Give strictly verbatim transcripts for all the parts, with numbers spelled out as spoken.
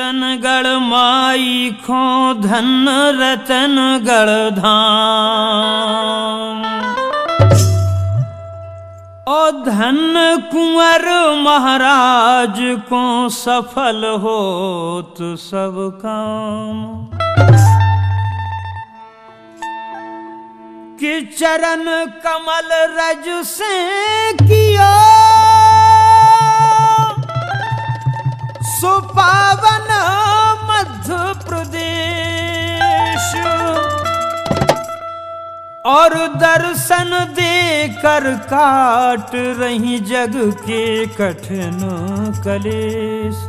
रतनगढ़ माई खो धन रतनगढ़ धाम, और धन कुंवर महाराज को सफल होत सब काम। कि चरण कमल रज से किया सुपावन मध्य प्रदेश, और दर्शन देकर काट रही जग के कठिन कलेश।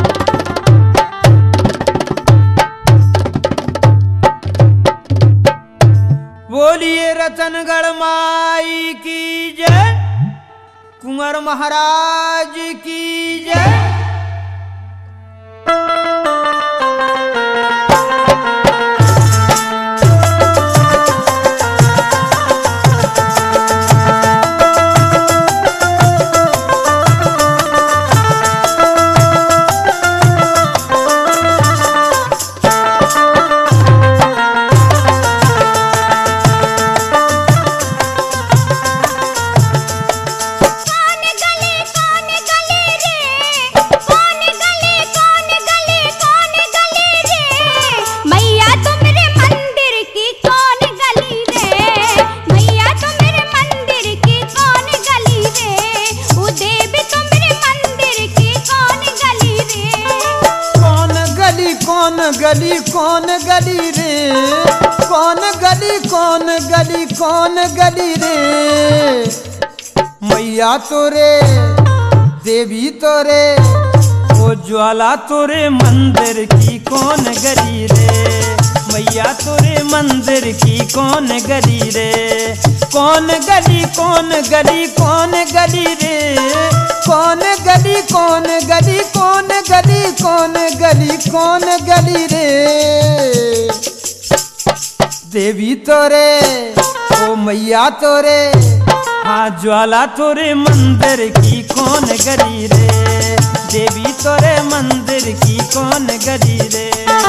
बोलिए रतनगढ़ माई की जय, कुंवर महाराज की जय। गली कौन गली रे, कौन गली कौन गली कौन गली रे, मैया तोरे देवी तोरे, वो ज्वाला तोरे मंदिर की कौन गली रे, मैया तोरे मंदिर की कौन गली रे। कौन गली कौन गली कौन गली रे, कौन गली कौन गली कौन गली कौन गली कौन गली रे, देवी तोरे ओ मैया तोरे, हाँ ज्वाला तोरे मंदिर की कौन गली रे, देवी तोरे मंदिर की कौन गली रे।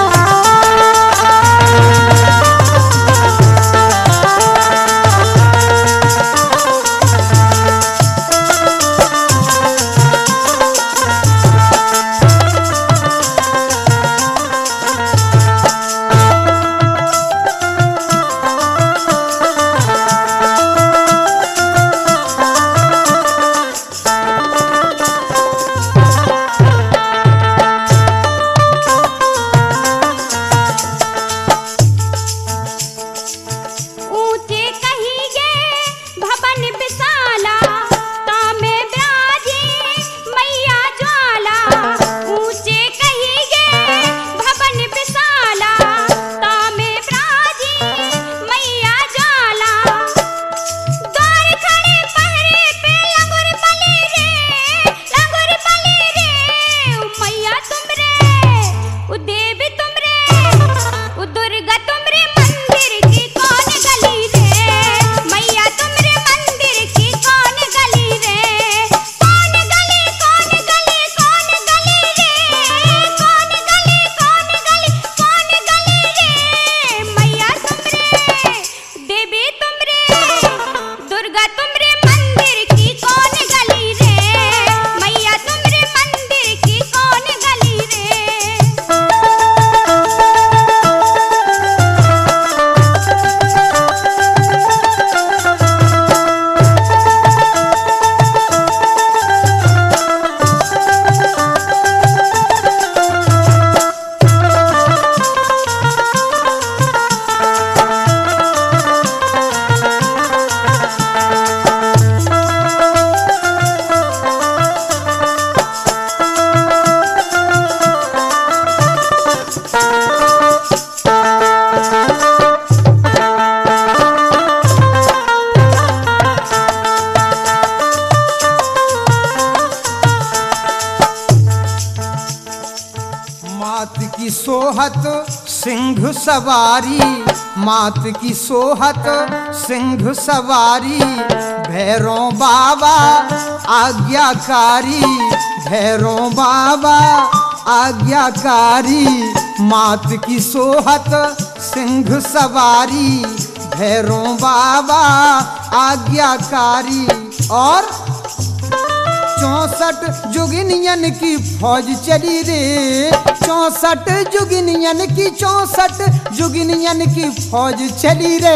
सोहत सिंह सवारी, मात की सोहत सिंह सवारी, भैरों बाबा आज्ञाकारी, भैरों बाबा आज्ञाकारी, मात की सोहत सिंह सवारी, भैरों बाबा आज्ञाकारी। और चौसठ जुगिनियन की फौज चली रे, चौसठ जुगिनियन की चौसठ जुगिनियन की फौज चली रे।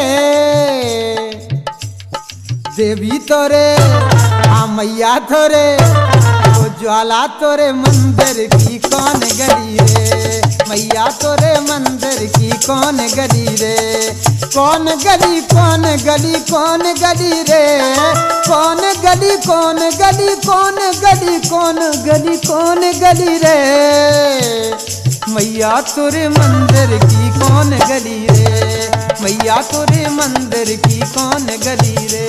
देवी तोरे हाँ मैया तोरे, वो ज्वाला तोरे मंदिर की कौन गली रे, मैया तोरे मंदिर की कौन गली रे। कौन गली कौन गली कौन गली रे, कौन गली कौन गली कौन गली कौन गली कौन गली रे, मैया तोरे मंदिर की कौन गली रे, मैया तोरे मंदिर की कौन गली रे।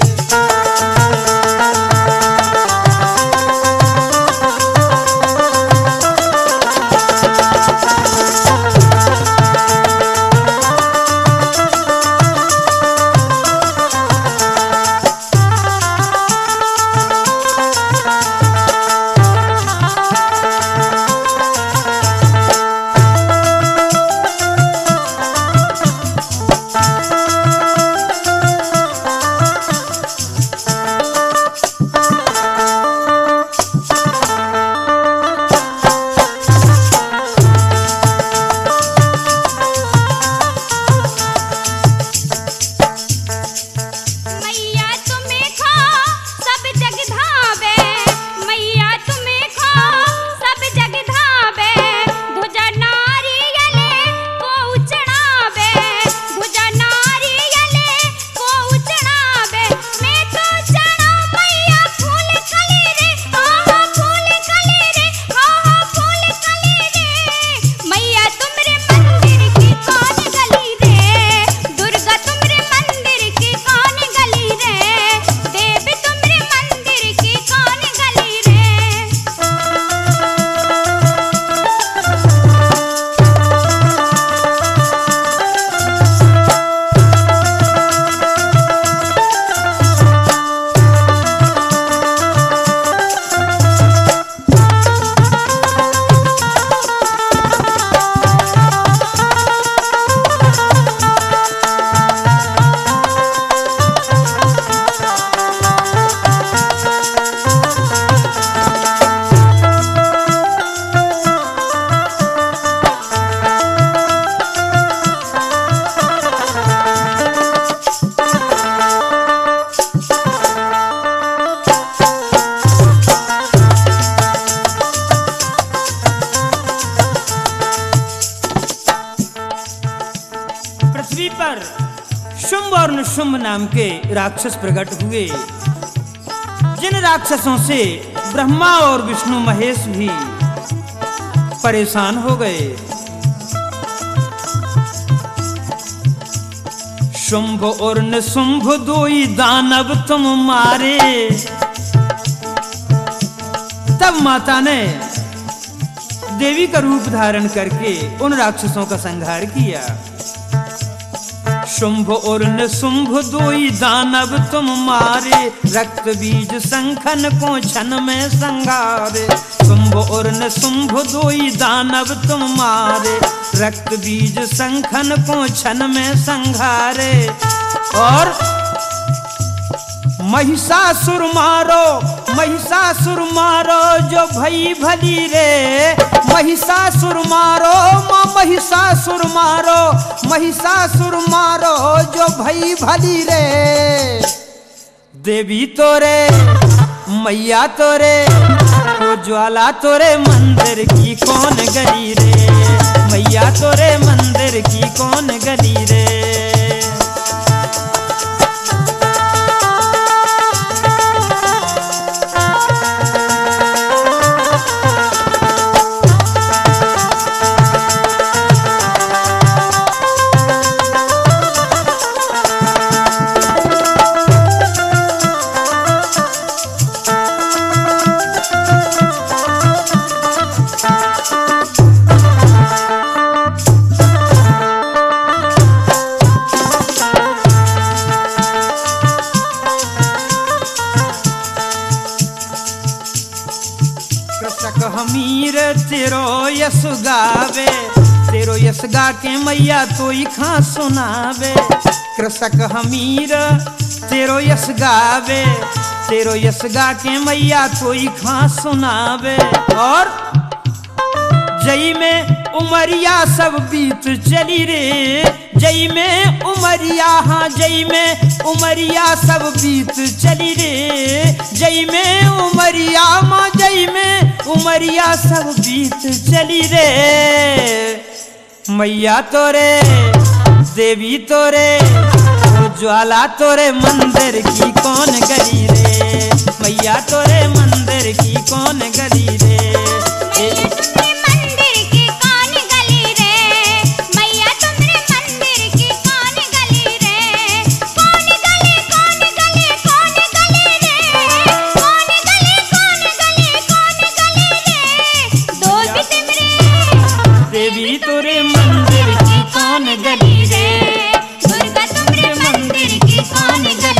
शुंभ और निशुंभ नाम के राक्षस प्रकट हुए, जिन राक्षसों से ब्रह्मा और विष्णु महेश भी परेशान हो गए। शुंभ और निशुंभ दो ही दानव तुम मारे। तब माता ने देवी का रूप धारण करके उन राक्षसों का संहार किया। शुंभ और निशुंभ दो ही दानव तुम मारे, रक्त बीज संखन को क्षण में संहारे। शुंभ और निशुंभ दो ही दानव तुम मारे, रक्त बीज संखन को क्षण में संहारे। और महिषासुर मारो, महिषासुर मारो जो भई भली रे। महिषासुर मारो माँ, महिषासुर मारो, महिषासुर मारो जो भई भली रे। देवी तोरे मैया तोरे, वो ज्वाला तोरे मंदिर की कौन गली रे। मैया तोरे मंदिर की कौन गली रे। तेरो यस गावे, तेरो यस गा के मैया तो ही खा सुनावे। कृषक हमीर तेरो यस गावे, तेरो यस गा के मैया तो ही खा सुनावे। और जई में उमरिया सब बीत चली रे, जई में उमरिया, हाँ जई में उमरिया सब बीत चली रे, जई में उमरिया माँ जई में उमरिया सब बीत चली रे। मैया तोरे देवी तोरे ज्वाला तोरे मंदिर की कौन गली रे, मैया तोरे मंदिर की कौन गली रे। देवी तोरे मंदिर की कौन गली रे, दुर्गा तुमरे मंदिर की कौन गली।